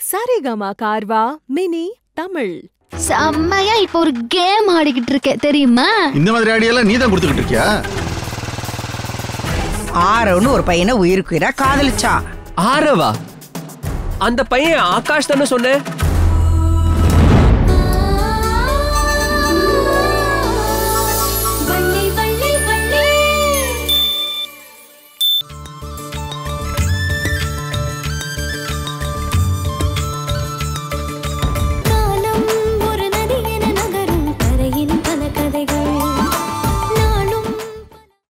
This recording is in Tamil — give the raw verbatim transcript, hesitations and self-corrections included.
Saregama Karva Mini Tamil. செம்மையா இப்போ ஒரு கேம் ஆடிக்கிட்டு இருக்கேன் தெரியுமா? இந்த மாதிரி ஐடியாலாம் நீ தான் கொடுத்துக்கிட்டு இருக்கியா? ஆரவன்னு ஒரு பையனை உயிருக்கு உயிரா காதலிச்சா. ஆரவா? அந்த பையன் ஆகாஷ் தானே சொன்னேன்.